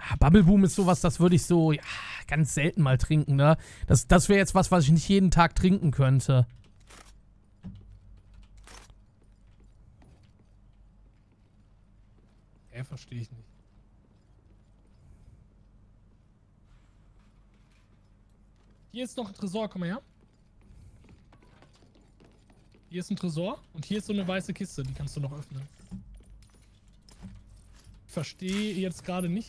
Bubble Boom ist sowas, das würde ich so ja, ganz selten mal trinken, ne? Das wäre jetzt was ich nicht jeden Tag trinken könnte. Verstehe ich nicht. Hier ist noch ein Tresor, komm mal her. Hier ist ein Tresor und hier ist so eine weiße Kiste, die kannst du noch öffnen. Ich verstehe jetzt gerade nicht.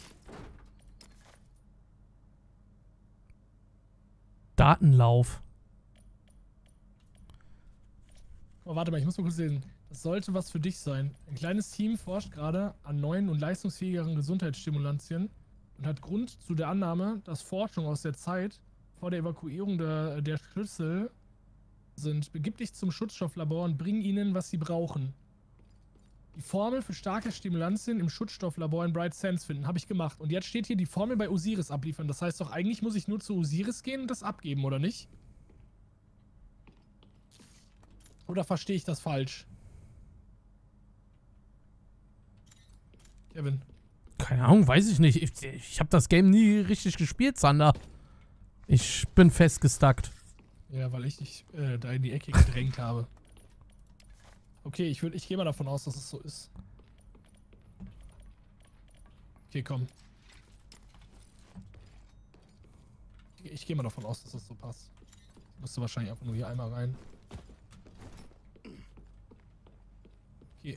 Datenlauf. Oh, warte mal, ich muss mal kurz lesen. Das sollte was für dich sein. Ein kleines Team forscht gerade an neuen und leistungsfähigeren Gesundheitsstimulantien und hat Grund zu der Annahme, dass Forschung aus der Zeit vor der Evakuierung der Schlüssel sind. Begib dich zum Schutzstofflabor und bring ihnen, was sie brauchen. Die Formel für starke Stimulantien im Schutzstofflabor in Bright Sands finden. Habe ich gemacht. Und jetzt steht hier die Formel bei Osiris abliefern. Das heißt doch, eigentlich muss ich nur zu Osiris gehen und das abgeben, oder nicht? Oder verstehe ich das falsch? Kevin. Keine Ahnung, weiß ich nicht. Ich habe das Game nie richtig gespielt, Sander. Ich bin festgestackt. Ja, weil ich dich da in die Ecke gedrängt habe. Okay, ich gehe mal davon aus, dass es so ist. Okay, komm. Ich gehe mal davon aus, dass das so passt. Musst du wahrscheinlich einfach nur hier einmal rein. Okay.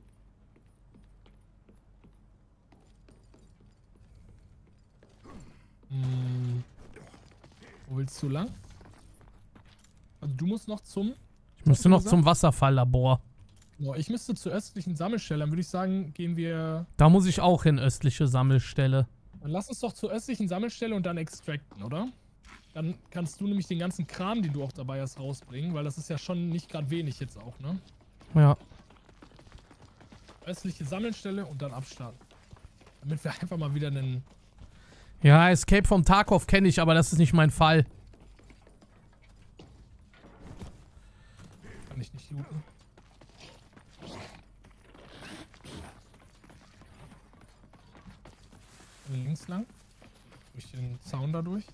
Wo willst du lang? Also du musst noch zum... Ich müsste noch zum Wasserfalllabor. Oh, ich müsste zur östlichen Sammelstelle. Dann würde ich sagen, gehen wir... Da muss ich auch hin, östliche Sammelstelle. Dann lass uns doch zur östlichen Sammelstelle und dann extracten, oder? Dann kannst du nämlich den ganzen Kram, den du auch dabei hast, rausbringen, weil das ist ja schon nicht gerade wenig jetzt auch, ne? Ja. Östliche Sammelstelle und dann abstarten. Damit wir einfach mal wieder einen... Ja, Escape vom Tarkov kenne ich, aber das ist nicht mein Fall. Kann ich nicht looten. Links lang. Durch den Zaun dadurch.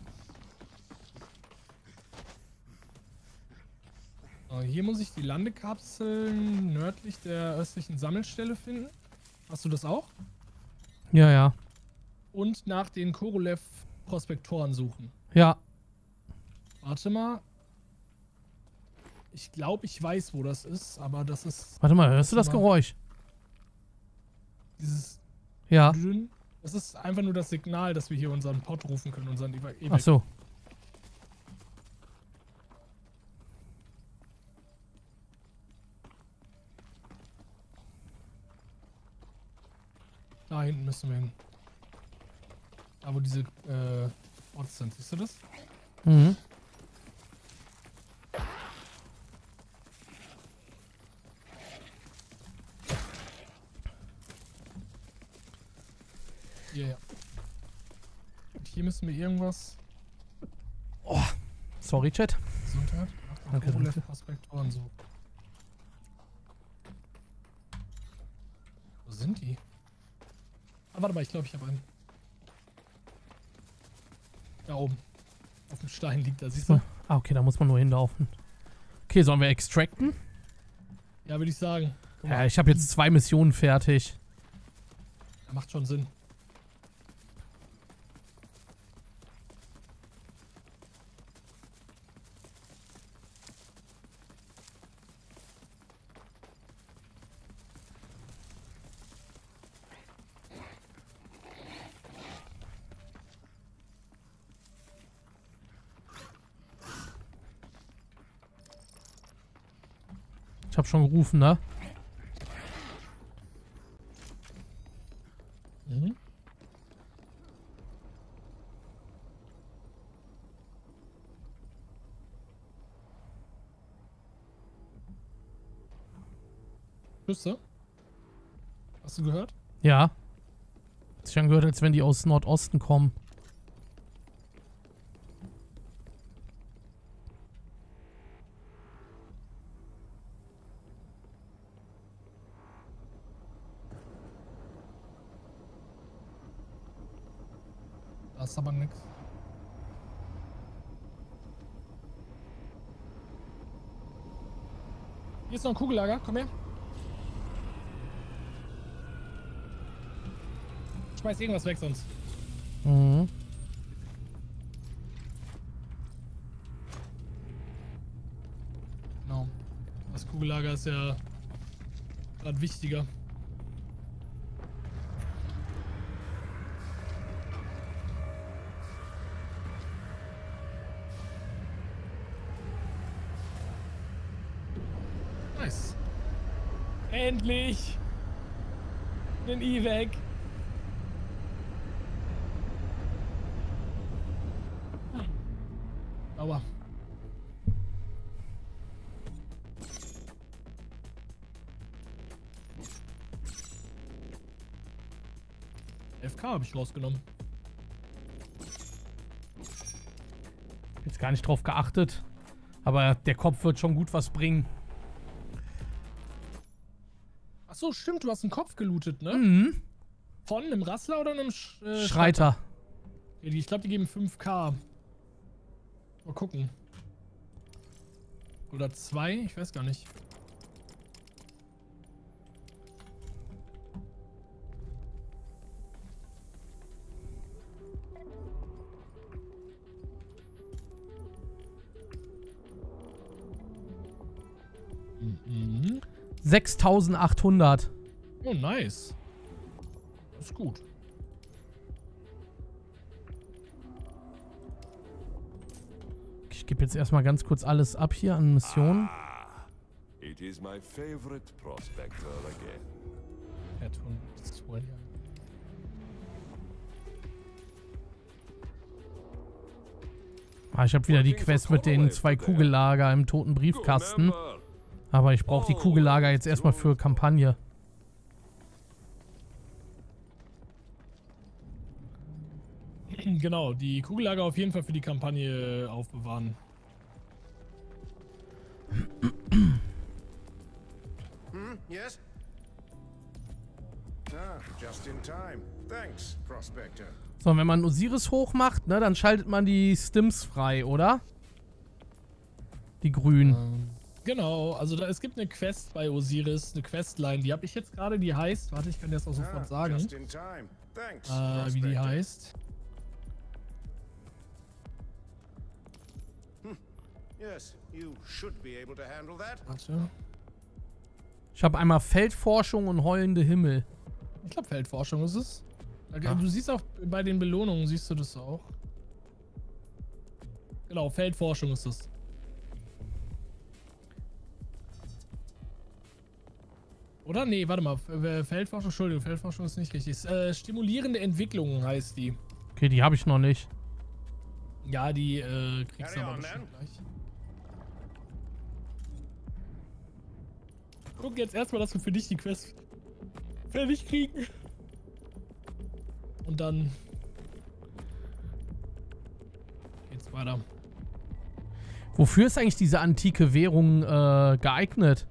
So, hier muss ich die Landekapseln nördlich der östlichen Sammelstelle finden. Hast du das auch? Ja, ja. Und nach den Korolev-Prospektoren suchen. Ja. Warte mal. Ich glaube, ich weiß, wo das ist, aber das ist... Warte mal, hörst du das Geräusch? Dieses... Ja. Das ist einfach nur das Signal, dass wir hier unseren Pod rufen können, unseren Evac. Ach so. Da hinten müssen wir hin. Da, wo diese Orts sind. Siehst du das? Mhm. Hier, ja. Und hier müssen wir irgendwas... Oh, sorry, Chat. Gesundheit. Danke, danke. Prospektoren suchen. Wo sind die? Ah, warte mal, ich glaube, ich habe einen. Da oben. Auf dem Stein liegt er, siehst du? Ah, okay, da muss man nur hinlaufen. Okay, sollen wir extracten? Ja, würde ich sagen. Guck Ja, mal. ich habe jetzt 2 Missionen fertig. Ja, macht schon Sinn. Ich habe schon gerufen, ne? Mhm. Schüsse? Hast du gehört? Ja. Hat sich angehört, als wenn die aus Nordosten kommen. Das ist aber nix. Hier ist noch ein Kugellager, komm her. Schmeiß irgendwas weg sonst. Mhm. Genau. Das Kugellager ist ja gerade wichtiger. Nice. Endlich! Den E-Weg. Aua. FK habe ich rausgenommen. Jetzt gar nicht drauf geachtet. Aber der Kopf wird schon gut was bringen. Ach so, stimmt, du hast einen Kopf gelootet, ne? Mhm. Von einem Rassler oder einem Schreiter. Ja, ich glaube, die geben 5K. Mal gucken. Oder 2, ich weiß gar nicht. Mhm. 6800. Oh, nice. Das ist gut. Ich gebe jetzt erstmal ganz kurz alles ab hier an Missionen. It is my favorite prospector again. Ah, ich habe wieder die Quest mit den 2 Kugellager im toten Briefkasten. Aber ich brauche die Kugellager jetzt erstmal für Kampagne. Genau, die Kugellager auf jeden Fall für die Kampagne aufbewahren. Yes? Ah, just in time. Thanks, Prospector. So, und wenn man Osiris hochmacht, ne, dann schaltet man die Stims frei, oder? Die grünen. Genau, also es gibt eine Quest bei Osiris, eine Questline, die habe ich jetzt gerade, die heißt, warte, ich kann dir das auch sofort sagen, Just in time. Thanks, wie die Prospector. heißt. Yes, you should be able to handle that. Warte, Ich habe einmal Feldforschung und heulende Himmel. ich glaube Feldforschung ist es. Du siehst auch bei den Belohnungen, siehst du das auch. Genau, Feldforschung ist es. Oder? Nee, warte mal. Feldforschung, Entschuldigung, Feldforschung ist nicht richtig. Stimulierende Entwicklung heißt die. Okay, die habe ich noch nicht. Ja, die kriegst du Carry aber on, bestimmt gleich. Guck jetzt erstmal, dass wir für dich die Quest fertig kriegen. Und dann geht's weiter. Wofür ist eigentlich diese antike Währung geeignet?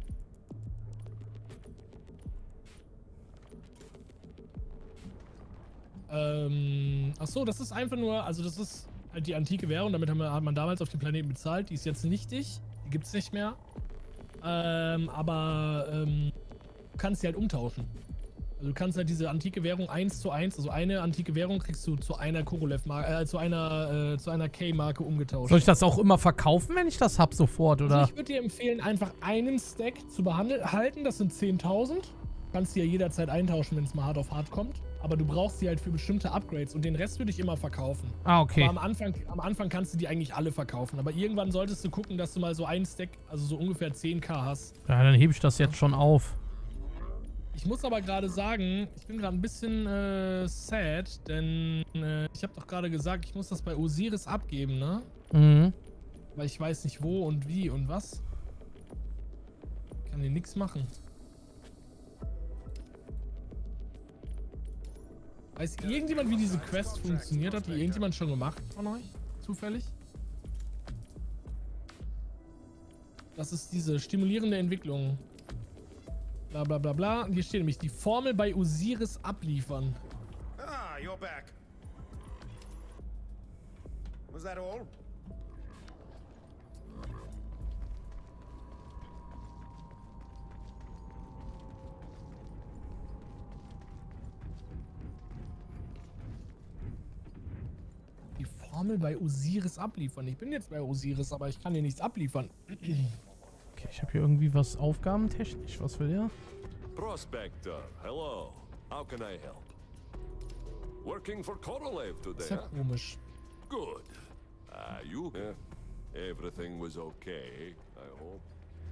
Achso, das ist einfach nur, also das ist halt die antike Währung, damit hat man damals auf dem Planeten bezahlt, die ist jetzt nichtig, die gibt's nicht mehr. Du kannst sie halt umtauschen. Also du kannst halt diese antike Währung 1:1, also eine antike Währung kriegst du zu einer Korolev-Marke, zu einer K-Marke umgetauscht. Soll ich das auch immer verkaufen, wenn ich das hab sofort, oder? Also ich würde dir empfehlen, einfach einen Stack zu halten, das sind 10.000. Kannst die ja jederzeit eintauschen, wenn es mal hart auf hart kommt. Aber du brauchst sie halt für bestimmte Upgrades und den Rest würde ich immer verkaufen. Ah, okay. Aber am Anfang kannst du die eigentlich alle verkaufen. Aber irgendwann solltest du gucken, dass du mal so einen Stack, also so ungefähr 10.000 hast. Ja, dann hebe ich das jetzt schon auf. Ich muss aber gerade sagen, ich bin gerade ein bisschen sad, denn ich habe doch gerade gesagt, ich muss das bei Osiris abgeben, ne? Mhm. Weil ich weiß nicht wo und wie und was. Ich kann hier nichts machen. Weiß irgendjemand, wie diese Quest funktioniert? Hat die irgendjemand schon gemacht von euch? Zufällig? Das ist diese stimulierende Entwicklung. Bla bla bla bla. Und hier steht nämlich die Formel bei Osiris abliefern. Ah, you're back. Was that all? Die Formel bei Osiris abliefern. Ich bin jetzt bei Osiris, aber ich kann dir nichts abliefern. Okay, ich habe hier irgendwie was aufgabentechnisch. Was will der? Prospector, hello. How can I help? Working for Korolev Das today, ist ja huh? komisch. Good. You? Everything was okay, I hope.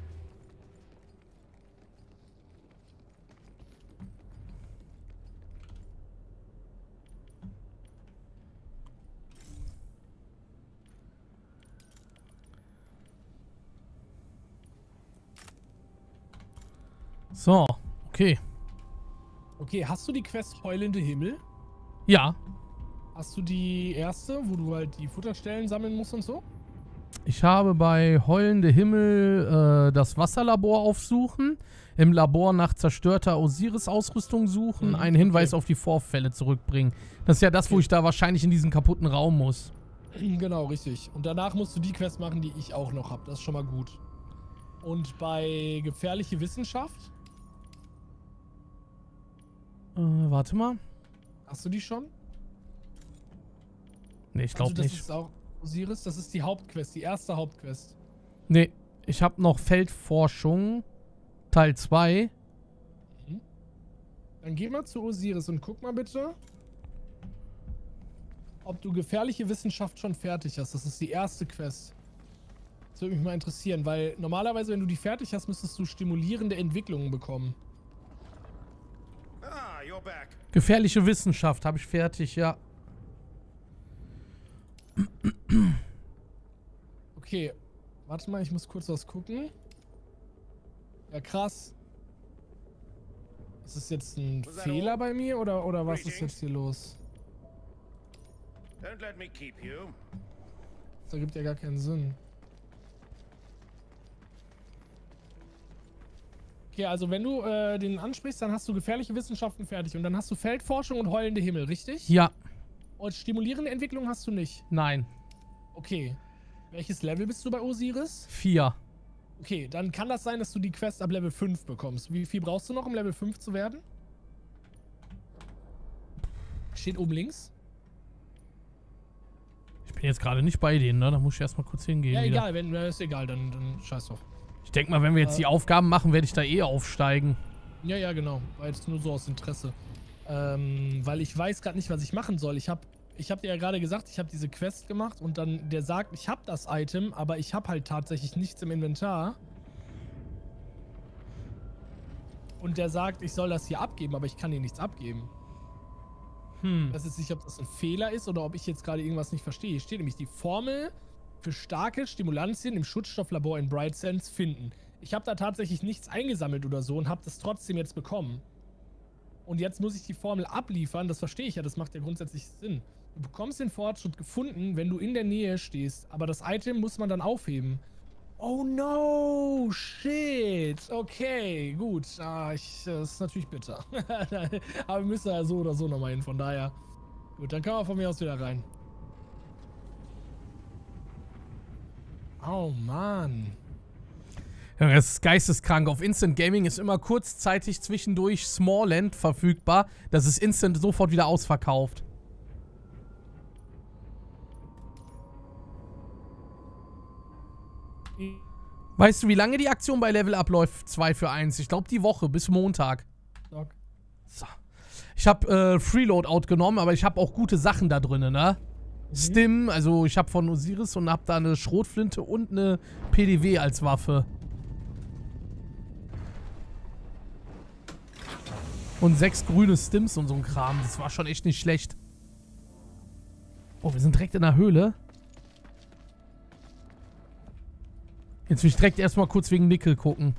So, okay. Okay, hast du die Quest Heulende Himmel? Ja, Hast du die erste, wo du halt die Futterstellen sammeln musst und so? ich habe bei Heulende Himmel das Wasserlabor aufsuchen, im Labor nach zerstörter Osiris-Ausrüstung suchen, einen Hinweis auf die Vorfälle zurückbringen. Das ist ja das, wo ich da wahrscheinlich in diesen kaputten Raum muss. Genau, richtig. Und danach musst du die Quest machen, die ich auch noch habe. Das ist schon mal gut. Und bei gefährliche Wissenschaft? Warte mal. Hast du die schon? Nee, ich glaube das nicht. ist auch Osiris, das ist die Hauptquest, die erste Hauptquest. Nee, ich habe noch Feldforschung, Teil 2. Dann geh mal zu Osiris und guck mal bitte, ob du gefährliche Wissenschaft schon fertig hast. Das ist die erste Quest. Das würde mich mal interessieren, weil normalerweise, wenn du die fertig hast, müsstest du stimulierende Entwicklungen bekommen. Ah, you're back. Gefährliche Wissenschaft habe ich fertig, ja. Okay, warte mal, ich muss kurz was gucken. Ja, krass. Ist das jetzt ein Fehler bei mir oder was ist jetzt hier los? Don't let me keep you. Das ergibt ja gar keinen Sinn. Okay, also wenn du den ansprichst, dann hast du gefährliche Wissenschaften fertig und dann hast du Feldforschung und heulende Himmel, richtig? Ja, Und stimulierende Entwicklung hast du nicht. nein. Okay. Welches Level bist du bei Osiris? 4. Okay, dann kann das sein, dass du die Quest ab Level 5 bekommst. Wie viel brauchst du noch, um Level 5 zu werden? Steht oben links. Ich bin jetzt gerade nicht bei denen, ne? Da muss ich erstmal kurz hingehen. Ja, wieder. egal, ist egal, dann scheiß drauf. Ich denke mal, wenn wir jetzt die Aufgaben machen, werde ich da eh aufsteigen. Ja, ja, genau. War jetzt nur so aus Interesse. Weil ich weiß gerade nicht, was ich machen soll. Ich hab dir ja gerade gesagt, ich habe diese Quest gemacht und dann der sagt, ich habe das Item, aber ich habe halt tatsächlich nichts im Inventar. Und der sagt, ich soll das hier abgeben, aber ich kann hier nichts abgeben. Ich weiß jetzt nicht, ob das ein Fehler ist oder ob ich jetzt gerade irgendwas nicht verstehe. Hier steht nämlich die Formel für starke Stimulantien im Schutzstofflabor in Bright Sands finden. Ich habe da tatsächlich nichts eingesammelt oder so und habe das trotzdem jetzt bekommen. Und jetzt muss ich die Formel abliefern, das verstehe ich ja, das macht ja grundsätzlich Sinn. Du bekommst den Fortschritt gefunden, wenn du in der Nähe stehst, aber das Item muss man dann aufheben. Oh no, shit. Okay, gut. Das ist natürlich bitter. Aber wir müssen ja so oder so nochmal hin, von daher. Gut, dann können wir von mir aus wieder rein. Oh Mann. Ja, das ist geisteskrank. Auf Instant Gaming ist immer kurzzeitig zwischendurch Smallland verfügbar. Das ist instant sofort wieder ausverkauft. Weißt du, wie lange die Aktion bei Level Up läuft? 2 für 1. Ich glaube die Woche bis Montag. So. Ich habe Freeloadout genommen, aber ich habe auch gute Sachen da drin, ne? Stim, also ich habe von Osiris und habe da eine Schrotflinte und eine PDW als Waffe. Und 6 grüne Stims und so ein Kram. Das war schon echt nicht schlecht. Oh, wir sind direkt in der Höhle. Jetzt will ich direkt erstmal kurz wegen Nickel gucken.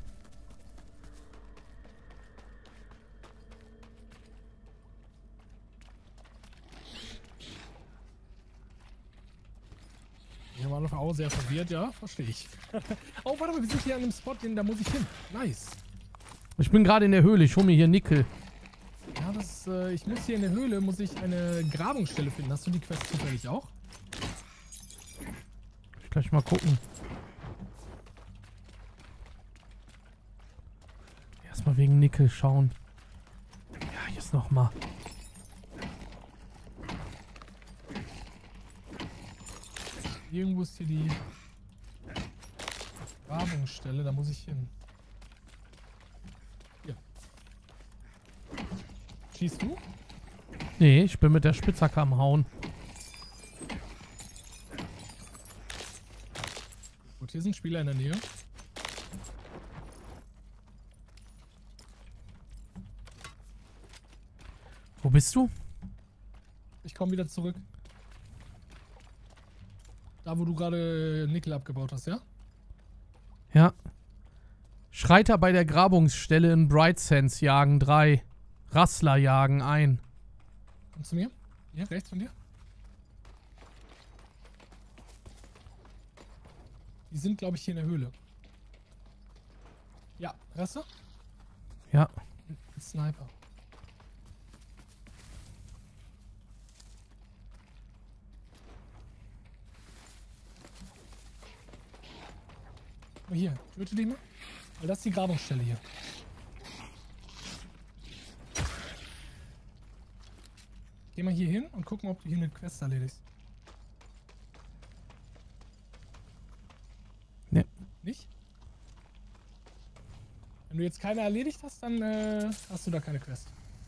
Wir waren auf auch sehr verwirrt, ja, verstehe ich. Oh, warte mal, wir sind hier an einem Spot, da muss ich hin. Nice. Ich bin gerade in der Höhle, ich hole mir hier Nickel. Ja, ich muss hier in der Höhle, muss ich eine Grabungsstelle finden. Hast du die Quest zufällig auch? Gleich mal gucken. Erstmal wegen Nickel schauen. Ja, jetzt nochmal. Irgendwo ist hier die Grabungsstelle, da muss ich hin. Hier. Schießt du? Nee, ich bin mit der Spitzhacke am Hauen. Gut, hier sind Spieler in der Nähe. Wo bist du? Ich komme wieder zurück. Da, wo du gerade Nickel abgebaut hast, ja? Ja. Schreiter bei der Grabungsstelle in Bright Sands jagen 3. Rassler jagen 1. Kommst du mir? Hier, rechts von dir? Die sind, glaube ich, hier in der Höhle. Ja, Rasse? Ja. Ein Sniper. Oh, hier, töte die mal. Weil das ist die Grabungsstelle hier. Geh mal hier hin und guck mal, ob du hier eine Quest erledigst. Ne. Nicht? Wenn du jetzt keine erledigt hast, dann hast du da keine Quest.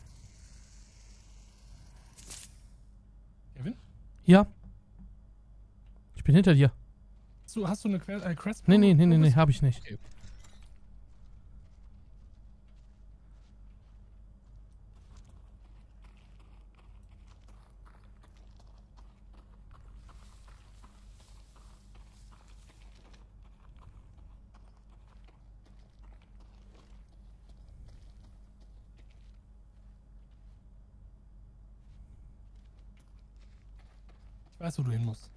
Kevin? Ja. Ich bin hinter dir. Hast du eine Quest? Nee, hab ich nicht. Okay. Ich weiß, wo du hin musst.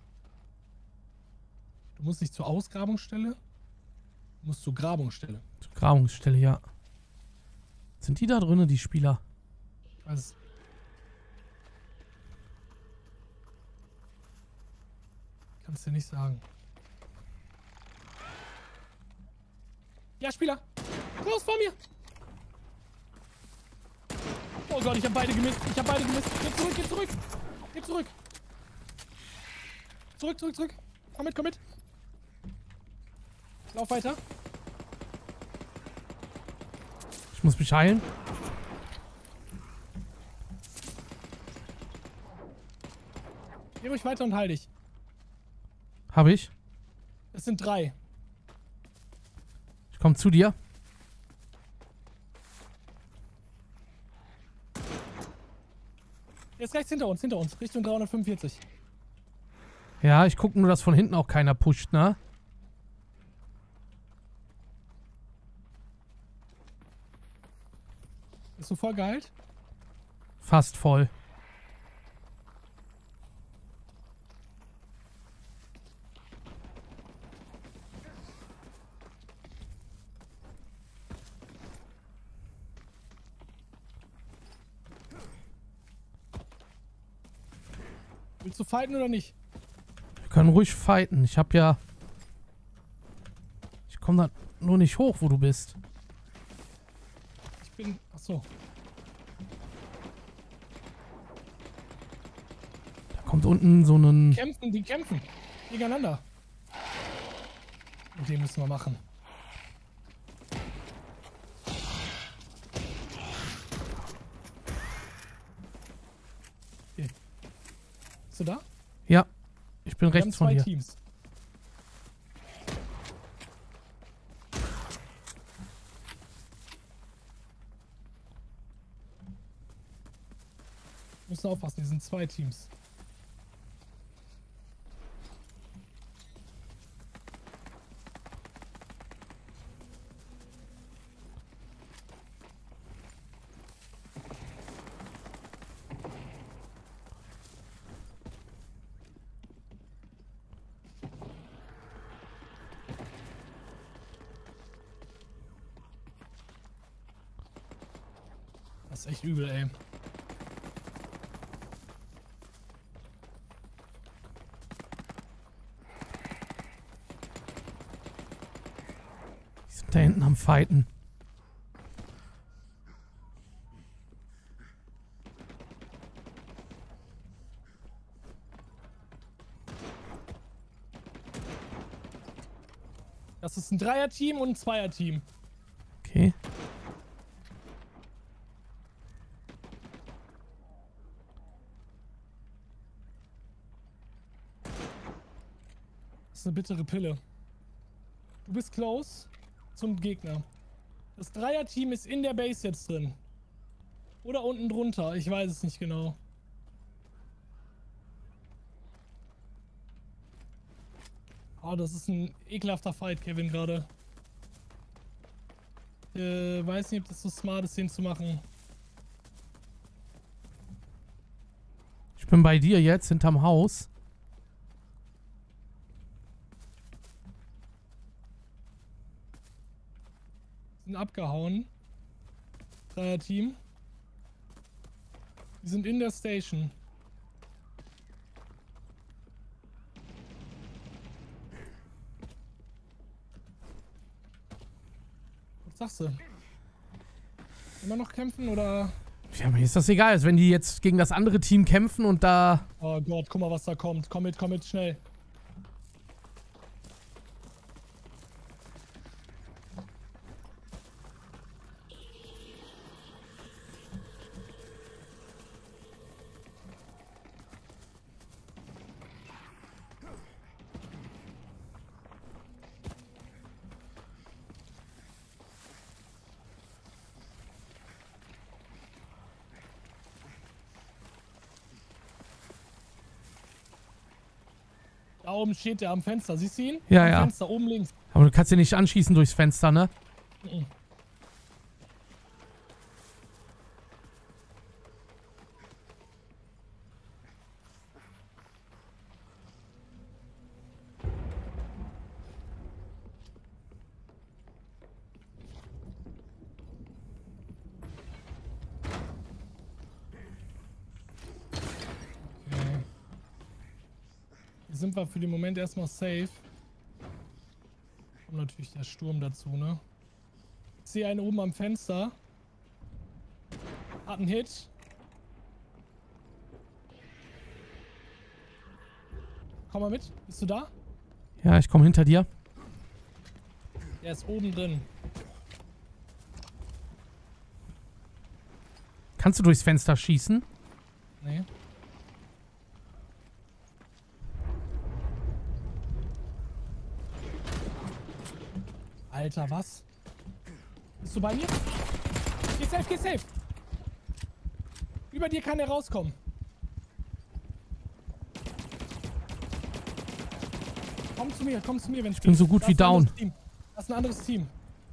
Du musst nicht zur Ausgrabungsstelle, du musst zur Grabungsstelle. Zur Grabungsstelle, ja. Sind die da drinnen, die Spieler? Ich weiß es. Kannst du nicht sagen. Ja, Spieler! Los, vor mir! Oh Gott, ich hab beide gemisst. Geh zurück, geh zurück! Geh zurück! Zurück! Komm mit! Lauf weiter. Ich muss mich heilen. Geh ruhig weiter und heil dich. Hab ich. Es sind 3. Ich komme zu dir. Jetzt rechts hinter uns, Richtung 345. Ja, ich gucke nur, dass von hinten auch keiner pusht, ne? Bist du voll geheilt? Fast voll. Willst du fighten oder nicht? Wir können ruhig fighten. Ich hab ja... Ich komme da nur nicht hoch, wo du bist. Ich bin... Achso. Da kommt unten so ein... Die kämpfen. Gegeneinander. Und den müssen wir machen. Okay. Bist du da? Ja. Ich bin Wir haben rechts von 2 dir. Teams. Wir müssen aufpassen, hier sind 2 Teams. Das ist echt übel, ey. Da hinten am Fighten. Das ist ein Dreier-Team und ein Zweier-Team. Okay. Das ist eine bittere Pille. Du bist close zum Gegner. Das Dreier-Team ist in der Base jetzt drin. Oder unten drunter. Ich weiß es nicht genau. Oh, das ist ein ekelhafter Fight, Kevin, gerade. Weiß nicht, ob das so smart ist, den zu machen. Ich bin bei dir jetzt, hinterm Haus. Sind abgehauen. Dreier-Team. Die sind in der Station. Was sagst du? Immer noch kämpfen oder? Ja, mir ist das egal. Also wenn die jetzt gegen das andere Team kämpfen und da... Oh Gott, guck mal, was da kommt. Komm mit, schnell. Da oben steht der am Fenster. Siehst du ihn? Ja, am ja. Fenster, oben links. Aber du kannst ihn nicht anschießen durchs Fenster, ne? Mhm. Sind wir für den Moment erstmal safe. Und natürlich der Sturm dazu, ne? Ich sehe einen oben am Fenster. Hat einen Hit. Komm mal mit. Bist du da? Ja, ich komme hinter dir. Der ist oben drin. Kannst du durchs Fenster schießen? Nee. Alter, was? Bist du bei mir? Geh safe, geh safe! Über dir kann er rauskommen. Komm zu mir, wenn Ich bin so gut wie down. Das ist ein anderes Team.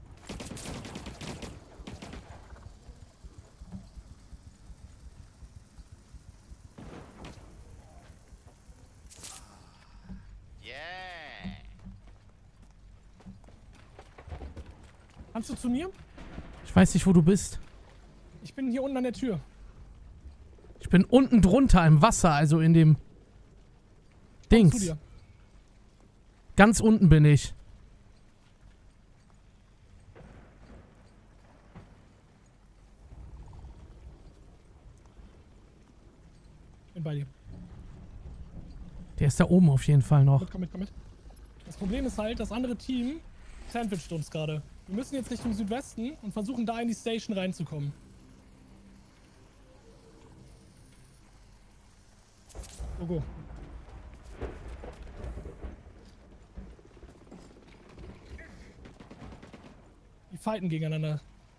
Kannst du zu mir? Ich weiß nicht, wo du bist. Ich bin hier unten an der Tür. Ich bin unten drunter im Wasser, also in dem Komm zu Dings. dir. Ganz unten bin ich. Bin bei dir. Der ist da oben auf jeden Fall noch. Komm mit. Das Problem ist halt, das andere Team sandwicht uns gerade. Wir müssen jetzt Richtung Südwesten und versuchen da in die Station reinzukommen. Go. Die fighten gegeneinander.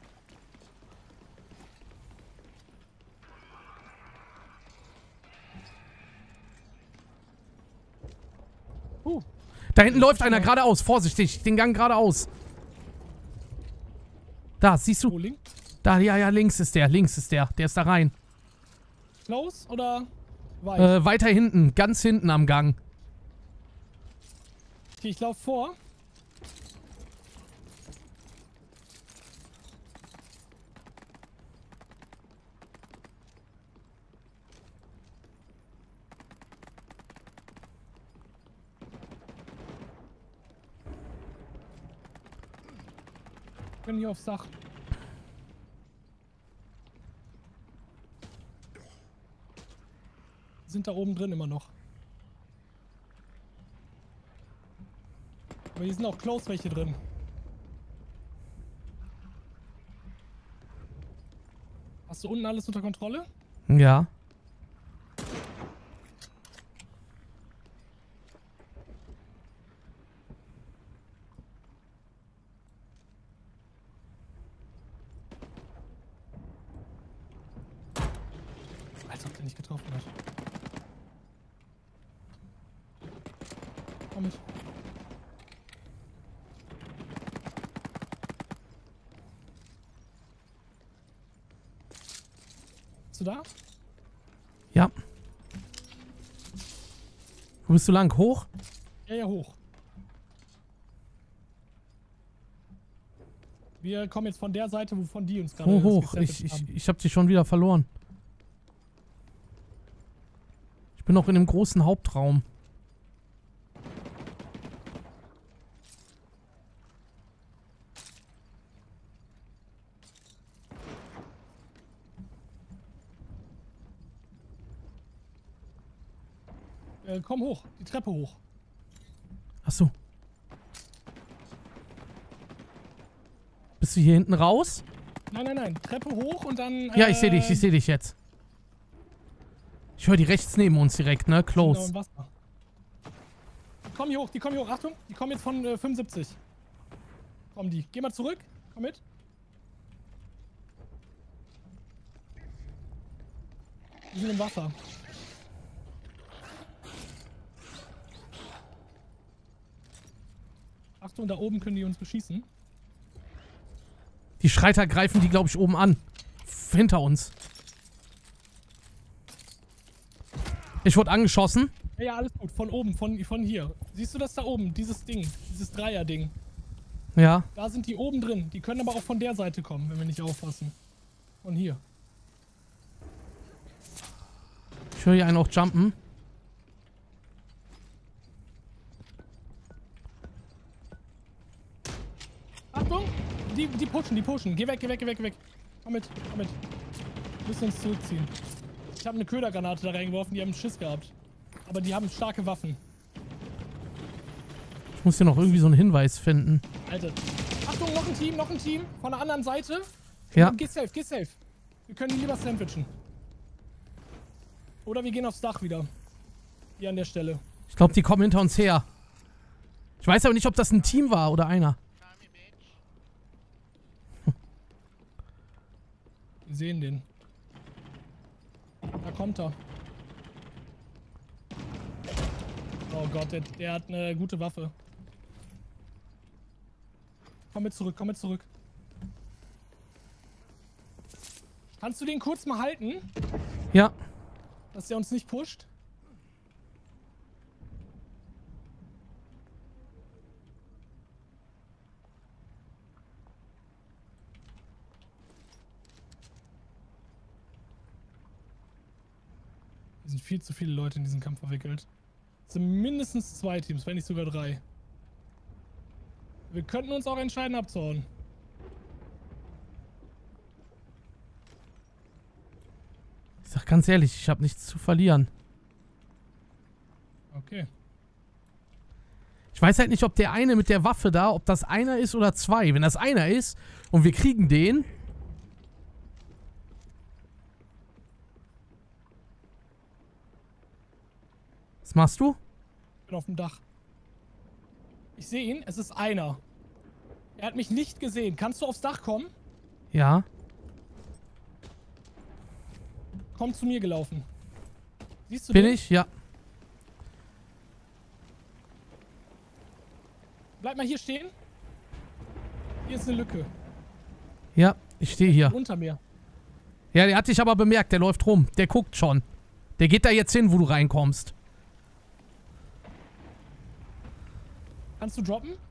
Da hinten läuft einer geradeaus. Vorsichtig, den Gang geradeaus. Da, siehst du? Wo, links? Da, ja, links ist der. Der ist da rein. Close oder weit? Weiter hinten, ganz hinten am Gang. Okay, ich laufe vor. Wir können hier aufs Dach. Sind da oben drin immer noch. Aber hier sind auch close welche drin. Hast du unten alles unter Kontrolle? Ja. Als ob der nicht getroffen hat. Komm mit. Bist du da? Ja. Wo bist du lang? Hoch? Ja, ja, hoch. Wir kommen jetzt von der Seite, wovon die uns gerade Hoch. gesettet haben. Ich hab dich schon wieder verloren. Ich bin noch in dem großen Hauptraum. Komm hoch, die Treppe hoch. Achso. Bist du hier hinten raus? Nein, nein, nein. Treppe hoch und dann. Ja, ich sehe dich jetzt. Ich höre die rechts neben uns direkt, ne? Close. Genau, im Wasser. Die kommen hier hoch. Achtung, die kommen jetzt von 75. Kommen die. Geh mal zurück. Komm mit. Die sind im Wasser. Achtung, da oben können die uns beschießen. Die Schreiter greifen die, glaube ich, oben an. Hinter uns. Ich wurde angeschossen. Ja, alles gut. Von oben, von hier. Siehst du das da oben? Dieses Ding. Dieses Dreier-Ding. Ja. Da sind die oben drin. Die können aber auch von der Seite kommen, wenn wir nicht aufpassen. Von hier. Ich höre hier einen auch jumpen. Achtung! Die pushen. Geh weg. Komm mit. Wir müssen uns zurückziehen. Ich habe eine Ködergranate da reingeworfen, die haben Schiss gehabt. Aber die haben starke Waffen. Ich muss hier noch irgendwie so einen Hinweis finden. Alter. Achtung, noch ein Team. Von der anderen Seite. Ja. Geh safe. Wir können die lieber sandwichen. Oder wir gehen aufs Dach wieder. Hier an der Stelle. Ich glaube, die kommen hinter uns her. Ich weiß aber nicht, ob das ein Team war oder einer. Wir sehen den. Da kommt er. Oh Gott, der hat eine gute Waffe. Komm mit zurück. Kannst du den kurz mal halten? Ja. Dass der uns nicht pusht? Es sind viel zu viele Leute in diesen Kampf verwickelt. Es sind mindestens 2 Teams, wenn nicht sogar 3. Wir könnten uns auch entscheiden abzuhauen. Ich sag ganz ehrlich, ich habe nichts zu verlieren. Okay. Ich weiß halt nicht, ob der eine mit der Waffe da, ob das einer ist oder 2. Wenn das einer ist und wir kriegen den... Was machst du? Ich bin auf dem Dach. Ich sehe ihn, es ist einer. Er hat mich nicht gesehen. Kannst du aufs Dach kommen? Ja. Komm zu mir gelaufen. Siehst du Bin den? ich? Ja. Bleib mal hier stehen. Hier ist eine Lücke. Ja, ich stehe hier. Unter mir. Ja, der hat dich aber bemerkt, der läuft rum. Der guckt schon. Der geht da jetzt hin, wo du reinkommst. Kannst du droppen?